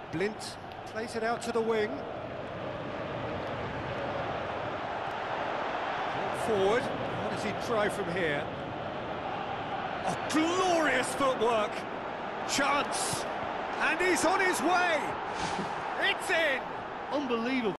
Blint plays it out to the wing. Forward. What does he try from here? Oh, glorious footwork! Chance! And he's on his way! It's in! Unbelievable.